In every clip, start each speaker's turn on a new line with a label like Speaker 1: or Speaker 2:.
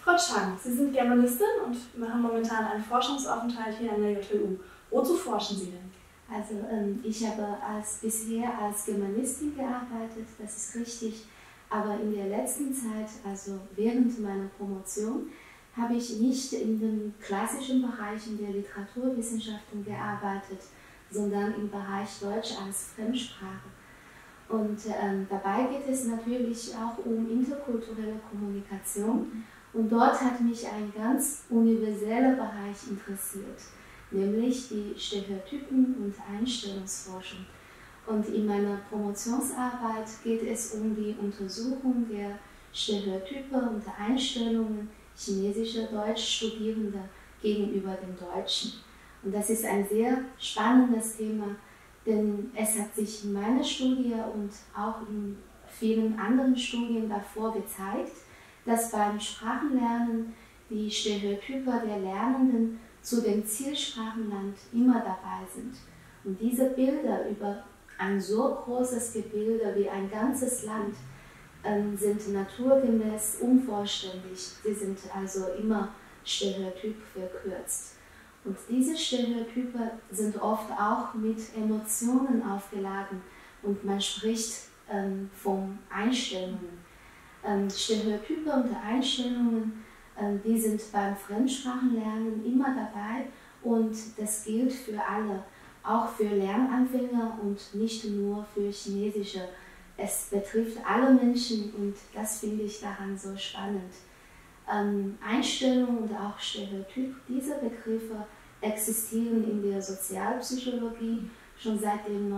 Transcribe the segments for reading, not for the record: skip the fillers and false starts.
Speaker 1: Frau Chang, Sie sind Germanistin und machen momentan einen Forschungsaufenthalt hier an der JLU. Wozu forschen Sie denn?
Speaker 2: Also ich habe bisher als Germanistin gearbeitet, das ist richtig, aber in der letzten Zeit, also während meiner Promotion, habe ich nicht in den klassischen Bereichen der Literaturwissenschaften gearbeitet, sondern im Bereich Deutsch als Fremdsprache. Und dabei geht es natürlich auch um interkulturelle Kommunikation. Und dort hat mich ein ganz universeller Bereich interessiert, nämlich die Stereotypen- und Einstellungsforschung. Und in meiner Promotionsarbeit geht es um die Untersuchung der Stereotype und Einstellungen chinesischer Deutschstudierender gegenüber den Deutschen. Und das ist ein sehr spannendes Thema, denn es hat sich in meiner Studie und auch in vielen anderen Studien davor gezeigt, dass beim Sprachenlernen die Stereotype der Lernenden zu dem Zielsprachenland immer dabei sind. Und diese Bilder über ein so großes Gebilde wie ein ganzes Land sind naturgemäß unvollständig. Sie sind also immer stereotyp verkürzt. Und diese Stereotype sind oft auch mit Emotionen aufgeladen und man spricht von Einstellungen. Stereotype und Einstellungen, die sind beim Fremdsprachenlernen immer dabei und das gilt für alle, auch für Lernanfänger und nicht nur für Chinesische. Es betrifft alle Menschen und das finde ich daran so spannend. Einstellung und auch Stereotyp, diese Begriffe existieren in der Sozialpsychologie schon seit den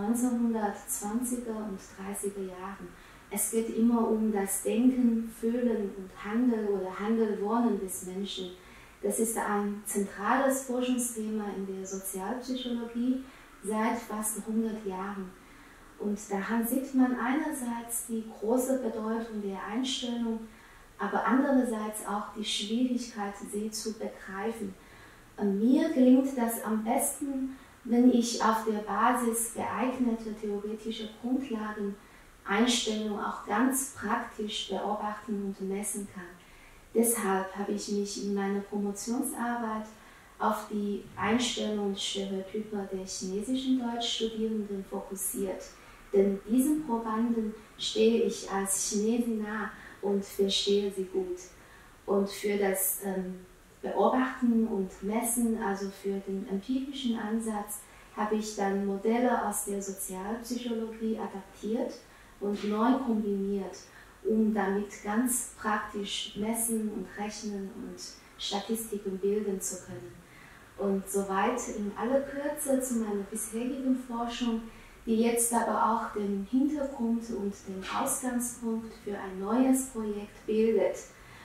Speaker 2: 1920er und 30er Jahren. Es geht immer um das Denken, Fühlen und Handeln oder Handelwollen des Menschen. Das ist ein zentrales Forschungsthema in der Sozialpsychologie seit fast 100 Jahren. Und daran sieht man einerseits die große Bedeutung der Einstellung, aber andererseits auch die Schwierigkeit, sie zu begreifen. Mir gelingt das am besten, wenn ich auf der Basis geeigneter theoretischer Grundlagen Einstellungen auch ganz praktisch beobachten und messen kann. Deshalb habe ich mich in meiner Promotionsarbeit auf die Einstellungen und Stereotype der chinesischen Deutschstudierenden fokussiert. Denn diesen Probanden stehe ich als Chinesin nah und verstehe sie gut. Und für das Beobachten und Messen, also für den empirischen Ansatz, habe ich dann Modelle aus der Sozialpsychologie adaptiert und neu kombiniert, um damit ganz praktisch messen und rechnen und Statistiken bilden zu können. Und soweit in aller Kürze zu meiner bisherigen Forschung, die jetzt aber auch den Hintergrund und den Ausgangspunkt für ein neues Projekt bildet.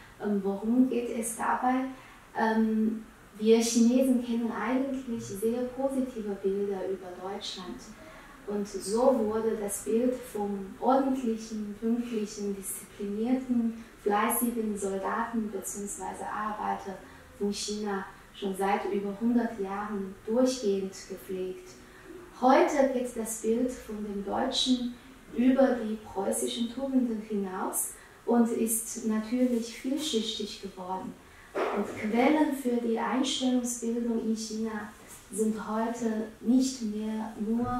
Speaker 2: Worum geht es dabei? Wir Chinesen kennen eigentlich sehr positive Bilder über Deutschland. Und so wurde das Bild vom ordentlichen, pünktlichen, disziplinierten, fleißigen Soldaten bzw. Arbeiter von China schon seit über 100 Jahren durchgehend gepflegt. Heute geht das Bild von den Deutschen über die preußischen Tugenden hinaus und ist natürlich vielschichtig geworden. Und Quellen für die Einstellungsbildung in China sind heute nicht mehr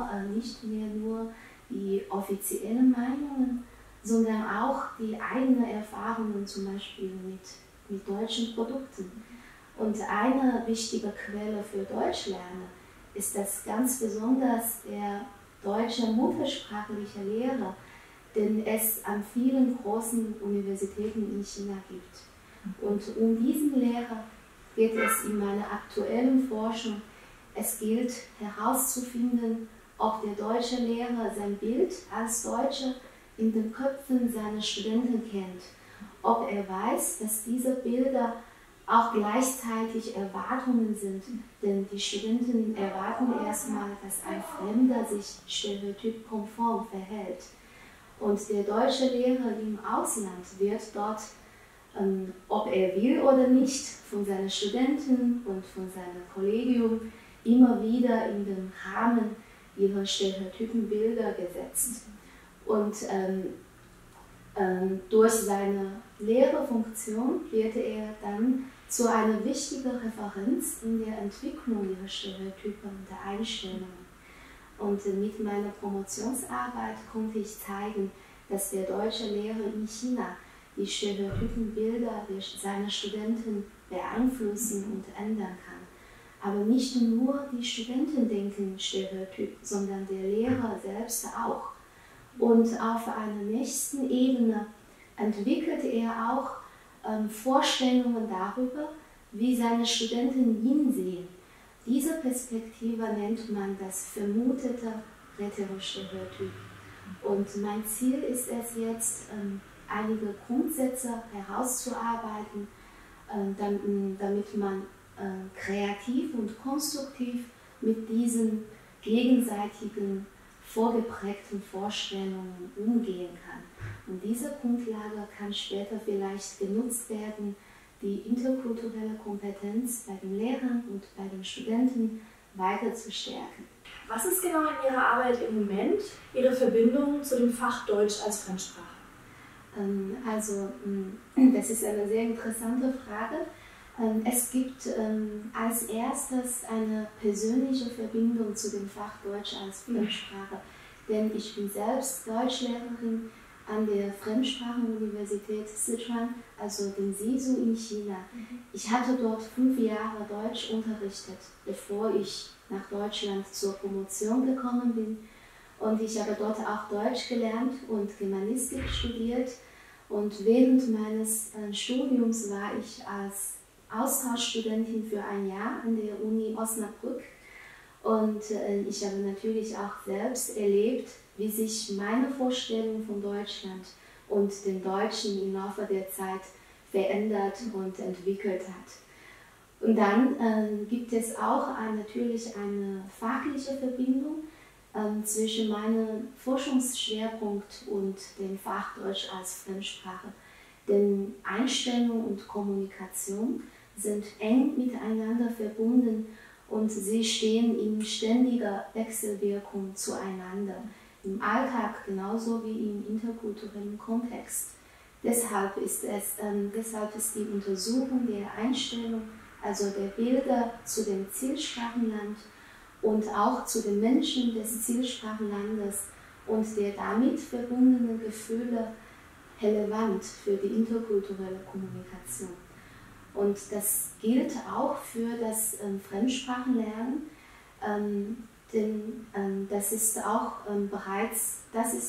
Speaker 2: nur die offiziellen Meinungen, sondern auch die eigenen Erfahrungen, zum Beispiel mit deutschen Produkten. Und eine wichtige Quelle für Deutschlerner ist das ganz besonders der deutsche muttersprachliche Lehrer, den es an vielen großen Universitäten in China gibt. Und um diesen Lehrer geht es in meiner aktuellen Forschung. Es gilt herauszufinden, ob der deutsche Lehrer sein Bild als Deutscher in den Köpfen seiner Studenten kennt, ob er weiß, dass diese Bilder auch gleichzeitig Erwartungen sind, denn die Studenten erwarten erstmal, dass ein Fremder sich stereotypkonform verhält. Und der deutsche Lehrer im Ausland wird dort, ob er will oder nicht, von seinen Studenten und von seinem Kollegium immer wieder in den Rahmen ihrer Stereotypenbilder gesetzt. Und durch seine Lehrerfunktion wird er dann zu einer wichtigen Referenz in der Entwicklung ihrer Stereotypen und der Einstellungen. Und mit meiner Promotionsarbeit konnte ich zeigen, dass der deutsche Lehrer in China die Stereotypenbilder seiner Studenten beeinflussen und ändern kann. Aber nicht nur die Studenten denken stereotyp, sondern der Lehrer selbst auch. Und auf einer nächsten Ebene entwickelt er auch Vorstellungen darüber, wie seine Studenten ihn sehen. Diese Perspektive nennt man das vermutete Heterostereotyp. Und mein Ziel ist es jetzt, einige Grundsätze herauszuarbeiten, damit man kreativ und konstruktiv mit diesen gegenseitigen vorgeprägten Vorstellungen umgehen kann. Und diese Grundlage kann später vielleicht genutzt werden, die interkulturelle Kompetenz bei den Lehrern und bei den Studenten weiter zu stärken.
Speaker 1: Was ist genau in Ihrer Arbeit im Moment Ihre Verbindung zu dem Fach Deutsch als Fremdsprache?
Speaker 2: Also, das ist eine sehr interessante Frage. Es gibt als erstes eine persönliche Verbindung zu dem Fach Deutsch als Fremdsprache, denn ich bin selbst Deutschlehrerin an der Fremdsprachenuniversität Sichuan, also dem SISU in China. Ich hatte dort 5 Jahre Deutsch unterrichtet, bevor ich nach Deutschland zur Promotion gekommen bin. Und ich habe dort auch Deutsch gelernt und Germanistik studiert. Und während meines Studiums war ich als Austauschstudentin für ein Jahr an der Uni Osnabrück. Und ich habe natürlich auch selbst erlebt, wie sich meine Vorstellung von Deutschland und den Deutschen im Laufe der Zeit verändert und entwickelt hat. Und dann gibt es auch natürlich eine fachliche Verbindung zwischen meinem Forschungsschwerpunkt und dem Fach Deutsch als Fremdsprache. Denn Einstellung und Kommunikation sind eng miteinander verbunden und sie stehen in ständiger Wechselwirkung zueinander, im Alltag genauso wie im interkulturellen Kontext. Deshalb ist die Untersuchung der Einstellung, also der Bilder zu dem Zielsprachenland und auch zu den Menschen des Zielsprachenlandes und der damit verbundenen Gefühle relevant für die interkulturelle Kommunikation. Und das gilt auch für das Fremdsprachenlernen, denn das ist auch bereits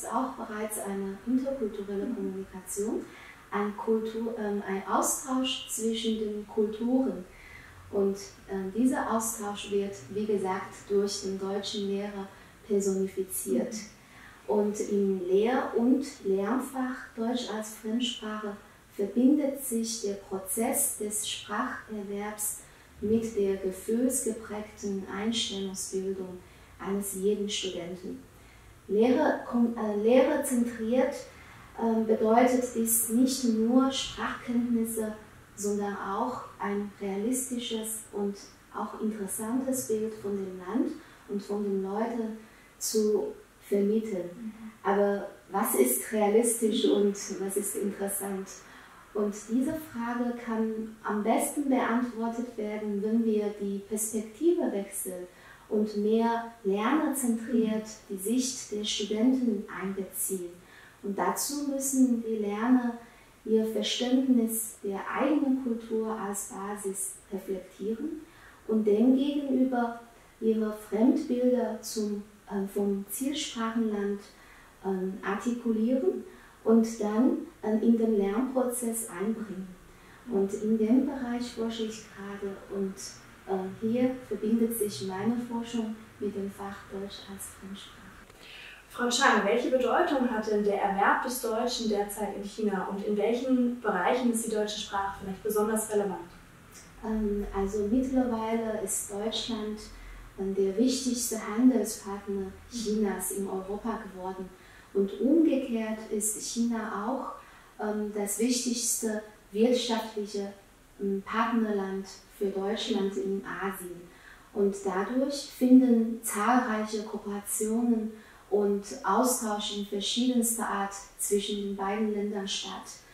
Speaker 2: eine interkulturelle Kommunikation, ein Austausch zwischen den Kulturen. Und dieser Austausch wird, wie gesagt, durch den deutschen Lehrer personifiziert. Und im Lehr- und Lernfach Deutsch als Fremdsprache verbindet sich der Prozess des Spracherwerbs mit der gefühlsgeprägten Einstellungsbildung eines jeden Studenten. Lehrerzentriert bedeutet dies nicht nur Sprachkenntnisse, sondern auch ein realistisches und auch interessantes Bild von dem Land und von den Leuten zu vermitteln. Aber was ist realistisch und was ist interessant? Und diese Frage kann am besten beantwortet werden, wenn wir die Perspektive wechseln und mehr lernerzentriert die Sicht der Studenten einbeziehen. Und dazu müssen die Lerner ihr Verständnis der eigenen Kultur als Basis reflektieren und demgegenüber ihre Fremdbilder vom Zielsprachenland artikulieren und dann in den Lernprozess einbringen. Und in dem Bereich forsche ich gerade und hier verbindet sich meine Forschung mit dem Fach Deutsch als Fremdsprache.
Speaker 1: Frau Chang, welche Bedeutung hat denn der Erwerb des Deutschen derzeit in China und in welchen Bereichen ist die deutsche Sprache vielleicht besonders relevant?
Speaker 2: Also mittlerweile ist Deutschland der wichtigste Handelspartner Chinas in Europa geworden. Und umgekehrt ist China auch das wichtigste wirtschaftliche Partnerland für Deutschland in Asien. Und dadurch finden zahlreiche Kooperationen und Austausch in verschiedenster Art zwischen den beiden Ländern statt.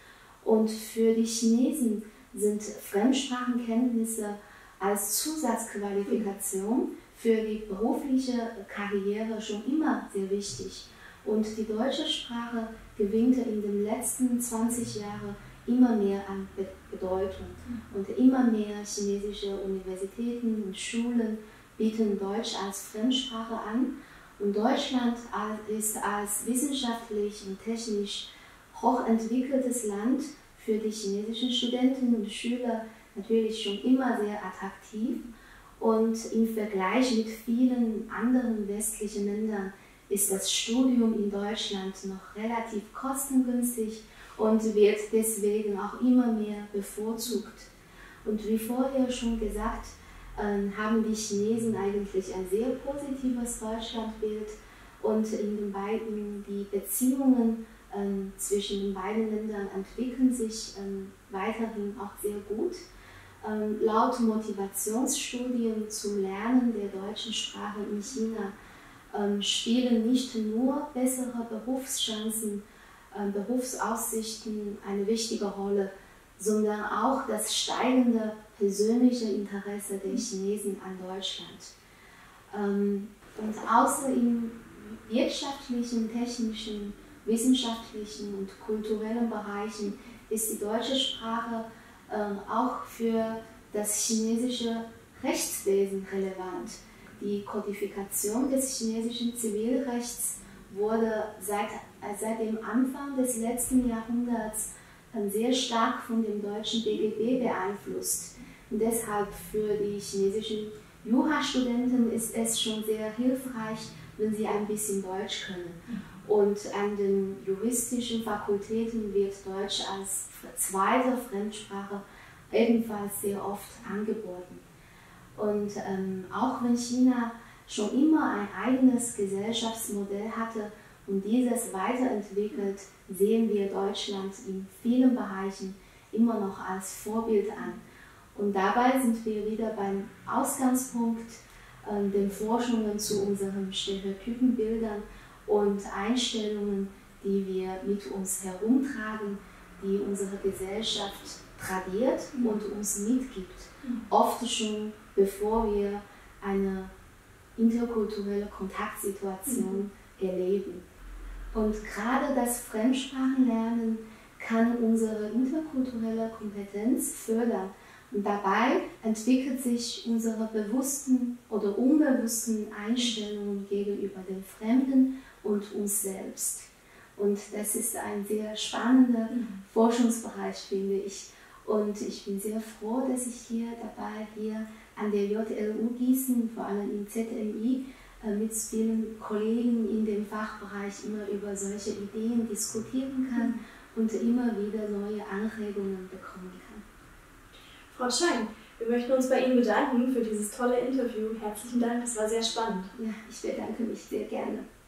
Speaker 2: Und für die Chinesen sind Fremdsprachenkenntnisse als Zusatzqualifikation für die berufliche Karriere schon immer sehr wichtig. Und die deutsche Sprache gewinnt in den letzten 20 Jahren immer mehr an Bedeutung. Und immer mehr chinesische Universitäten und Schulen bieten Deutsch als Fremdsprache an. Und Deutschland ist als wissenschaftlich und technisch hochentwickeltes Land für die chinesischen Studenten und Schüler natürlich schon immer sehr attraktiv. Und im Vergleich mit vielen anderen westlichen Ländern ist das Studium in Deutschland noch relativ kostengünstig und wird deswegen auch immer mehr bevorzugt. Und wie vorher schon gesagt, haben die Chinesen eigentlich ein sehr positives Deutschlandbild und die Beziehungen zwischen den beiden Ländern entwickeln sich weiterhin auch sehr gut. Laut Motivationsstudien zum Lernen der deutschen Sprache in China spielen nicht nur bessere Berufschancen, Berufsaussichten eine wichtige Rolle, sondern auch das steigende persönliche Interesse der Chinesen an Deutschland. Und außer in wirtschaftlichen, technischen, wissenschaftlichen und kulturellen Bereichen ist die deutsche Sprache auch für das chinesische Rechtswesen relevant. Die Kodifikation des chinesischen Zivilrechts wurde seit dem Anfang des letzten Jahrhunderts sehr stark von dem deutschen BGB beeinflusst. Und deshalb für die chinesischen Jurastudenten ist es schon sehr hilfreich, wenn sie ein bisschen Deutsch können. Und an den juristischen Fakultäten wird Deutsch als zweite Fremdsprache ebenfalls sehr oft angeboten. Und auch wenn China schon immer ein eigenes Gesellschaftsmodell hatte und dieses weiterentwickelt, sehen wir Deutschland in vielen Bereichen immer noch als Vorbild an. Und dabei sind wir wieder beim Ausgangspunkt, den Forschungen zu unseren Stereotypenbildern und Einstellungen, die wir mit uns herumtragen, die unsere Gesellschaft tradiert und uns mitgibt, oft schon bevor wir eine interkulturelle Kontaktsituation erleben. Und gerade das Fremdsprachenlernen kann unsere interkulturelle Kompetenz fördern. Und dabei entwickelt sich unsere bewussten oder unbewussten Einstellungen gegenüber dem Fremden und uns selbst. Und das ist ein sehr spannender Forschungsbereich, finde ich. Und ich bin sehr froh, dass ich hier an der JLU Gießen, vor allem im ZMI, mit vielen Kollegen in dem Fachbereich immer über solche Ideen diskutieren kann und immer wieder neue Anregungen bekommen kann.
Speaker 1: Frau Chang, wir möchten uns bei Ihnen bedanken für dieses tolle Interview. Herzlichen Dank, das war sehr spannend.
Speaker 2: Ja, ich bedanke mich sehr gerne.